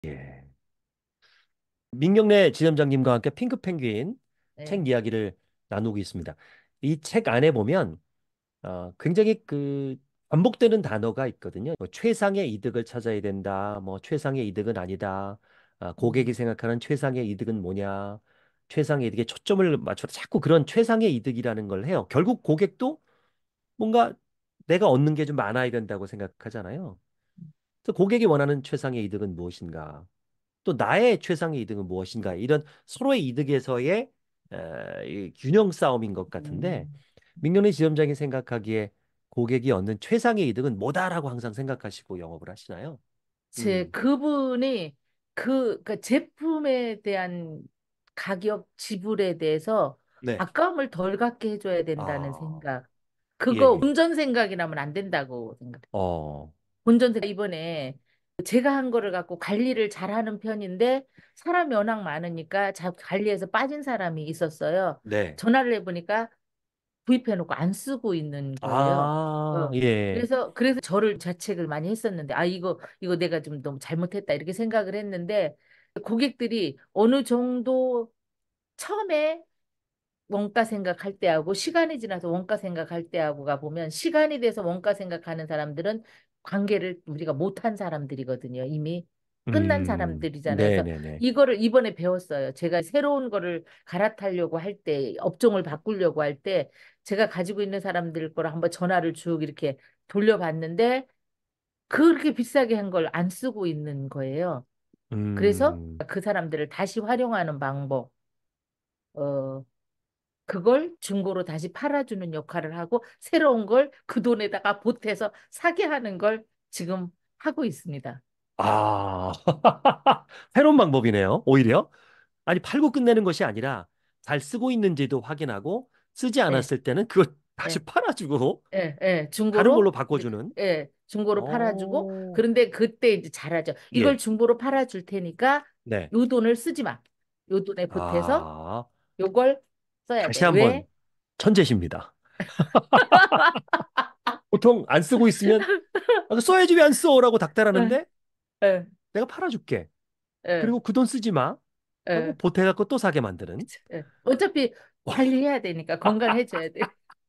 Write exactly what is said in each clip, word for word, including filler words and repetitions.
예. 민경래 지점장님과 함께 핑크 펭귄 네. 책 이야기를 나누고 있습니다. 이 책 안에 보면 어, 굉장히 그 반복되는 단어가 있거든요. 뭐 최상의 이득을 찾아야 된다. 뭐 최상의 이득은 아니다. 아, 고객이 음, 생각하는 최상의 이득은 뭐냐. 최상의 이득에 초점을 맞춰서 자꾸 그런 최상의 이득이라는 걸 해요. 결국 고객도 뭔가 내가 얻는 게 좀 많아야 된다고 생각하잖아요. 그래서 고객이 원하는 최상의 이득은 무엇인가? 또 나의 최상의 이득은 무엇인가? 이런 서로의 이득에서의 에, 이 균형 싸움인 것 같은데 음. 민경희 지점장이 생각하기에 고객이 얻는 최상의 이득은 뭐다라고 항상 생각하시고 영업을 하시나요? 제 음, 그분이 그, 그 제품에 대한 가격 지불에 대해서 네. 아까움을 덜 갖게 해줘야 된다는 아, 생각. 예, 그거 예. 운전 생각이라면 안 된다고 생각해. 어, 운전 생각 이번에 제가 한 거를 갖고 관리를 잘하는 편인데 사람이 워낙 많으니까 자, 관리해서 빠진 사람이 있었어요. 네. 전화를 해보니까 구입해놓고 안 쓰고 있는 거예요. 아, 어. 예. 그래서 그래서 저를 자책을 많이 했었는데 아 이거 이거 내가 좀 너무 잘못했다 이렇게 생각을 했는데 고객들이 어느 정도 처음에 원가 생각할 때하고 시간이 지나서 원가 생각할 때하고가 보면 시간이 돼서 원가 생각하는 사람들은 관계를 우리가 못한 사람들이거든요. 이미 끝난 음, 사람들이잖아요. 그래서 네네네. 이거를 이번에 배웠어요. 제가 새로운 거를 갈아타려고 할 때, 업종을 바꾸려고 할 때 제가 가지고 있는 사람들 거를 한번 전화를 쭉 이렇게 돌려봤는데 그렇게 비싸게 한 걸 안 쓰고 있는 거예요. 그래서 음, 그 사람들을 다시 활용하는 방법, 어, 그걸 중고로 다시 팔아주는 역할을 하고 새로운 걸 그 돈에다가 보태서 사게 하는 걸 지금 하고 있습니다. 아, 새로운 방법이네요. 오히려. 아니, 팔고 끝내는 것이 아니라 잘 쓰고 있는지도 확인하고 쓰지 예, 않았을 때는 그걸 다시 예, 팔아주고 예, 예, 다른 걸로 중고로 이제 바꿔주는. 예, 중고로 팔아주고 어, 그런데 그때 이제 잘하죠. 이걸 예, 중고로 팔아줄 테니까 네. 요 돈을 쓰지 마. 요 돈에 보태서 아, 요걸 써야 돼. 다시 한번 왜? 천재십니다. 보통 안 쓰고 있으면 아, 그 써야지 왜 안 써라고 예, 닥달하는데 예, 내가 팔아줄게. 예, 그리고 그 돈 쓰지 마 하고 예, 보태갖고 또 사게 만드는. 그쵸, 예. 어차피 관리해야 되니까 건강해져야 돼.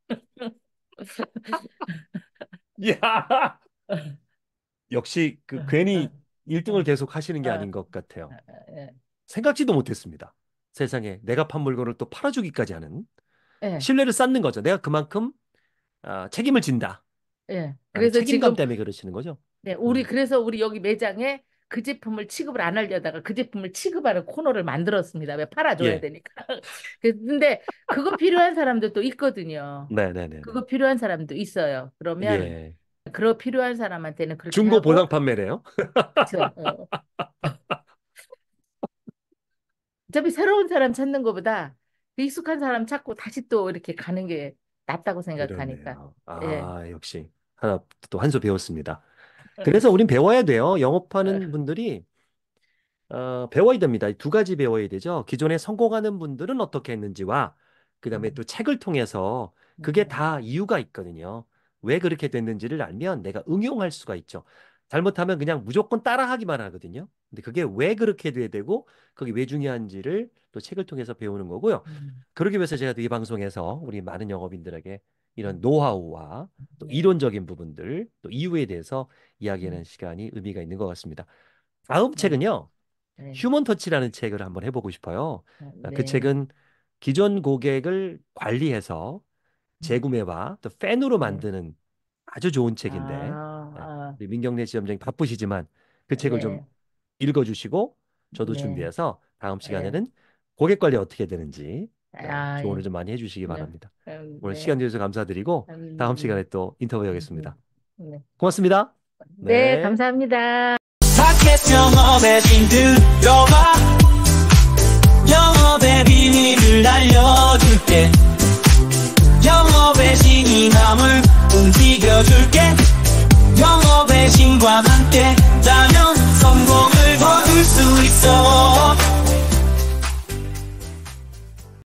야, 역시 그 어, 괜히 일 등을 어, 계속 하시는 게 어, 아닌 것 같아요. 어, 예, 생각지도 못했습니다. 세상에 내가 판 물건을 또 팔아주기까지 하는 예, 신뢰를 쌓는 거죠. 내가 그만큼 아, 책임을 진다. 예. 라는 그래서 책임감 지금 때문에 그러시는 거죠. 네, 우리 음. 그래서 우리 여기 매장에 그 제품을 취급을 안 하려다가 그 제품을 취급하는 코너를 만들었습니다. 왜 팔아줘야 예. 되니까. 근데 그거 필요한 사람들도 있거든요. 네네네네. 그거 필요한 사람도 있어요. 그러면 예. 그거 필요한 사람한테는 그렇게 중고 보상 하고 판매래요? 그쵸. 어. 어차피 새로운 사람 찾는 것보다 그 익숙한 사람 찾고 다시 또 이렇게 가는 게 낫다고 생각하니까. 그렇네요. 예. 아, 역시 하나 또 한 수 배웠습니다. 그래서 우린 배워야 돼요. 영업하는 분들이 어, 배워야 됩니다. 두 가지 배워야 되죠. 기존에 성공하는 분들은 어떻게 했는지와 그다음에 또 책을 통해서 그게 다 이유가 있거든요. 왜 그렇게 됐는지를 알면 내가 응용할 수가 있죠. 잘못하면 그냥 무조건 따라하기만 하거든요. 근데 그게 왜 그렇게 돼야 되고 그게 왜 중요한지를 또 책을 통해서 배우는 거고요. 그러기 위해서 제가 이 방송에서 우리 많은 영업인들에게 이런 노하우와 또 이론적인 부분들 또 이유에 대해서 이야기하는 시간이 의미가 있는 것 같습니다. 다음 네. 책은요. 네. 휴먼 터치라는 책을 한번 해보고 싶어요. 아, 그 네. 책은 기존 고객을 관리해서 재구매와 또 팬으로 네. 만드는 아주 좋은 아, 책인데 네, 아, 우리 민경래 지점장님 바쁘시지만 그 책을 좀 네. 읽어주시고 저도 네. 준비해서 다음 예. 시간에는 고객 관리 어떻게 되는지 네, 아, 조언을 예. 좀 많이 해주시기 네. 바랍니다. 음, 오늘 시간 네. 내주셔서 감사드리고 다음 시간에 음, 또 음, 인터뷰하겠습니다. 음, 네. 고맙습니다. 네, 네. 감사합니다. 사켓 영업에 힘들어봐 영업의 비밀을 알려줄게 영업의 신이 남을 움직여줄게 영업의 신과 함께